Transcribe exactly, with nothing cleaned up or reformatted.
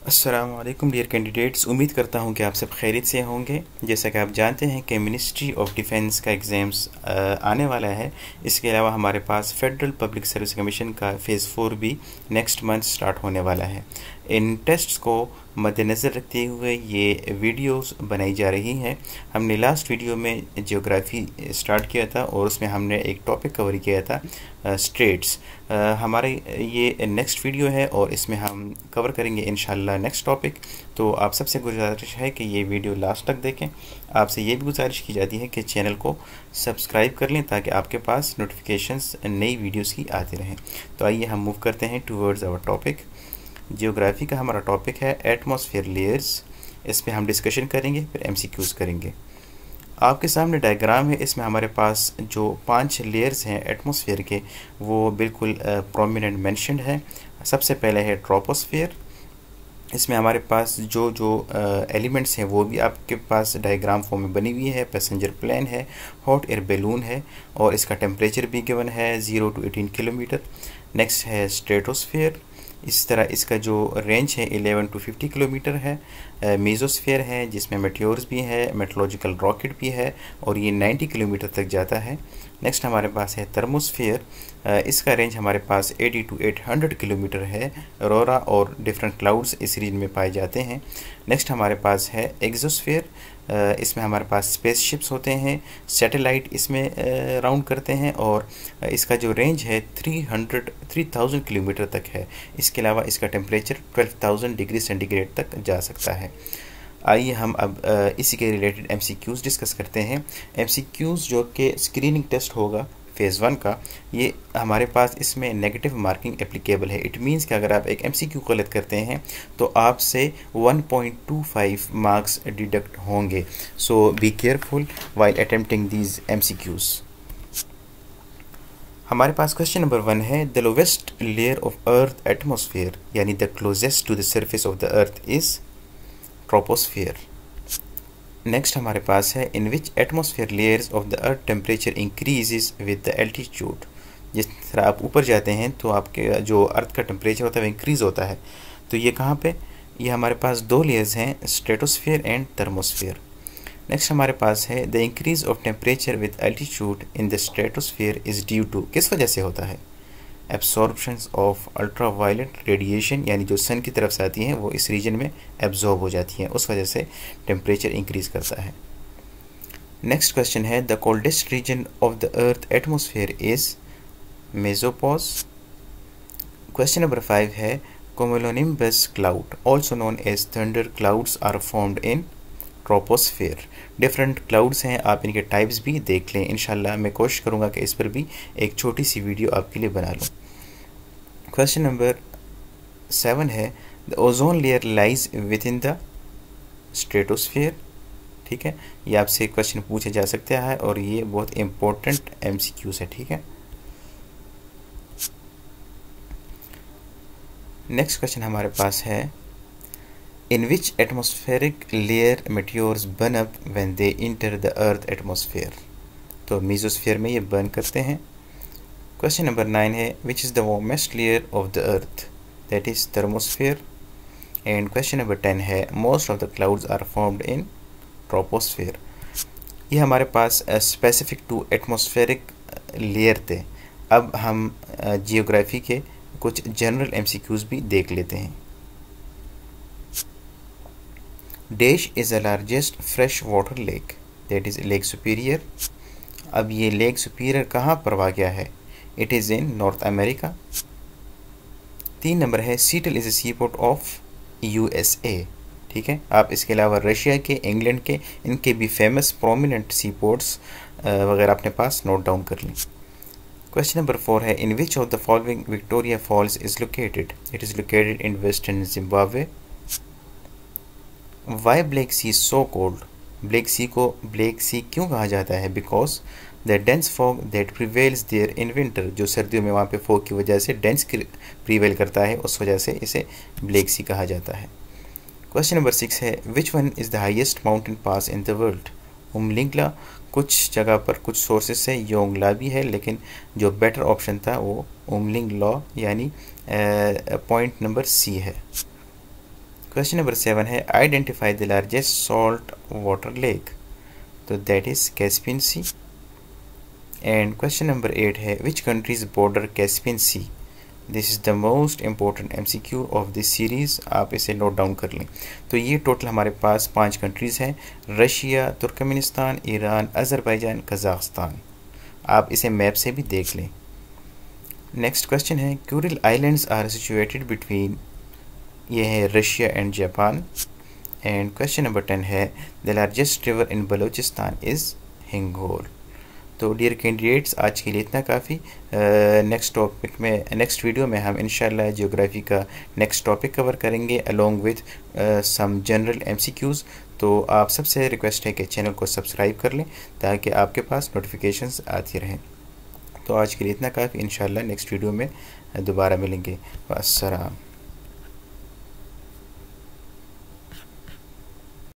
अस्सलामु अलैकुम dear candidates. उम्मीद करता हूं कि आप सब खैरियत से होंगे। जैसा कि आप जानते हैं कि मिनिस्ट्री ऑफ डिफेंस का एग्ज़ाम्स आने वाला है। इसके अलावा हमारे पास फेडरल पब्लिक सर्विस कमीशन का फ़ेज़ फोर भी नेक्स्ट मंथ स्टार्ट होने वाला है। इन टेस्ट्स को मद्देनज़र रखते हुए ये वीडियोस बनाई जा रही हैं। हमने लास्ट वीडियो में जियोग्राफ़ी स्टार्ट किया था और उसमें हमने एक टॉपिक कवर किया था स्ट्रेट्स। हमारे ये नेक्स्ट वीडियो है और इसमें हम कवर करेंगे इंशाल्लाह नेक्स्ट टॉपिक। तो आप सबसे गुजारिश है कि ये वीडियो लास्ट तक देखें। आपसे ये भी गुजारिश की जाती है कि चैनल को सब्सक्राइब कर लें ताकि आपके पास नोटिफिकेशंस नई वीडियोस की आती रहें। तो आइए हम मूव करते हैं टूवर्ड्स आवर टॉपिक। जियोग्राफी का हमारा टॉपिक है एटमॉस्फेयर लेयर्स। इस पर हम डिस्कशन करेंगे, फिर एमसीक्यूज करेंगे। आपके सामने डायग्राम है। इसमें हमारे पास जो पांच लेयर्स हैं एटमॉस्फेयर के वो बिल्कुल प्रोमिनेंट मेंशन्ड है। सबसे पहले है ट्रोपोस्फेयर। इसमें हमारे पास जो जो एलिमेंट्स हैं वो भी आपके पास डायग्राम फॉर्म में बनी हुई है। पैसेंजर प्लेन है, हॉट एयर बैलून है और इसका टेम्परेचर भी गिवन है zero to eighteen kilometre. Next है स्ट्रेटोस्फेयर। इस तरह इसका जो रेंज है इलेवन टू फिफ्टी किलोमीटर है। मेसोस्फेयर है जिसमें मेटियोर्स भी है, मेट्रोलॉजिकल रॉकेट भी है और ये नाइन्टी किलोमीटर तक जाता है। नेक्स्ट हमारे पास है थर्मोस्फेयर। इसका रेंज हमारे पास eighty to eight hundred kilometre है। ऑरोरा और डिफरेंट क्लाउड्स इस रीजन में पाए जाते हैं। नेक्स्ट हमारे पास है एक्सोस्फेयर। इसमें हमारे पास स्पेसशिप्स होते हैं, सैटेलाइट इसमें राउंड करते हैं और इसका जो रेंज है three hundred three thousand kilometre तक है। इसके अलावा इसका temperature twelve thousand degree centigrade तक जा सकता है। आइए हम अब इसी के रिलेटेड एमसीक्यूज़ डिस्कस करते हैं। एमसीक्यूज़ जो कि स्क्रीनिंग टेस्ट होगा फ़ेज़ वन का, ये हमारे पास इसमें नेगेटिव मार्किंग एप्लीकेबल है। इट मीन्स कि अगर आप एक एमसीक्यू गलत करते हैं तो आपसे one point two five marks deduct होंगे। So be careful while attempting these MCQs. हमारे पास क्वेश्चन नंबर वन है the lowest layer of earth atmosphere, यानी the closest to the surface of the earth is troposphere. Next हमारे पास है in which atmosphere layers of the earth temperature increases with the altitude. जिस तरह आप ऊपर जाते हैं तो आपके जो अर्थ का टेम्परेचर होता है वो इंक्रीज होता है। तो ये कहाँ पे, ये हमारे पास दो लेयर्स हैं, स्ट्रेटोस्फेयर एंड थर्मोस्फेयर। नेक्स्ट हमारे पास है the increase of temperature with altitude in the stratosphere is due to, किस वजह से होता है? Absorptions of ultraviolet radiation, यानी जो सन की तरफ से आती हैं वो इस रीजन में एब्जॉर्ब हो जाती हैं, उस वजह से टेम्परेचर इंक्रीज करता है। नेक्स्ट क्वेश्चन है the coldest region of the earth atmosphere is mesopause. Question number five है cumulonimbus cloud also known as thunder clouds are formed in troposphere. Different clouds हैं, आप इनके टाइप्स भी देख लें। इंशाल्लाह मैं कोशिश करूंगा कि इस पर भी एक छोटी सी वीडियो आपके लिए बना लूँ। क्वेश्चन नंबर सेवन है the ozone layer lies within the stratosphere. ठीक है, ये आपसे क्वेश्चन पूछा जा सकता है और ये बहुत इंपॉर्टेंट एमसीक्यूज है। ठीक है, नेक्स्ट क्वेश्चन हमारे पास है in which atmospheric layer meteors burn up when they enter the earth atmosphere। तो mesosphere में ये burn करते हैं। क्वेश्चन नंबर नाइन है which is the warmest layer of the earth, that is thermosphere। And question number ten है most of the clouds are formed in troposphere। ये हमारे पास स्पेसिफिक टू एटमॉस्फेरिक लेयर थे। अब हम जियोग्राफी के कुछ जनरल एमसीक्यूज भी देख लेते हैं। Dash is the largest fresh water lake, that is Lake Superior. अब ये लेक सुपीरियर कहाँ पर वाक़या है? It is in North America. तीन नंबर है Seattle is a sea port of USA. ठीक है, आप इसके अलावा रशिया के, इंग्लैंड के, इनके भी फेमस प्रोमिनेंट सी पोर्ट्स वगैरह अपने पास नोट डाउन कर लें। क्वेश्चन नंबर फोर है in which of the following Victoria Falls is located? It is located in western Zimbabwe. Why Black Sea so cold? Black Sea को Black Sea क्यों कहा जाता है? Because the dense fog that prevails there in winter, जो सर्दियों में वहाँ पे फॉग की वजह से डेंस प्रिवेल करता है, उस वजह से इसे ब्लैक सी कहा जाता है। क्वेश्चन नंबर सिक्स है which one is the highest mountain pass in the world? Umlingla. कुछ जगह पर कुछ सोर्सेज से योंगला भी है, लेकिन जो बेटर ऑप्शन था वो उमलिंग लॉ यानी पॉइंट नंबर सी है। क्वेश्चन नंबर सेवन है identify the largest salt water lake, तो that is Caspian Sea. And question number eight है which countries border Caspian Sea, this is the most important MCQ of this series, आप इसे note down कर लें। तो ये total हमारे पास पांच कंट्रीज़ हैं, Russia, Turkmenistan, Iran, Azerbaijan, Kazakhstan. आप इसे मैप से भी देख लें। नेक्स्ट क्वेश्चन है Kuril Islands are situated between, ये है Russia and Japan. And question number ten है the largest river in Balochistan is Hingol. तो डियर कैंडिडेट्स आज के लिए इतना काफ़ी। नेक्स्ट टॉपिक में, नेक्स्ट वीडियो में हम इंशाल्लाह ज्योग्राफी का नेक्स्ट टॉपिक कवर करेंगे along with some general MCQs. तो आप सबसे रिक्वेस्ट है कि चैनल को सब्सक्राइब कर लें ताकि आपके पास नोटिफिकेशंस आती रहें। तो आज के लिए इतना काफ़ी, इंशाल्लाह नेक्स्ट वीडियो में दोबारा मिलेंगे। अस्सलाम।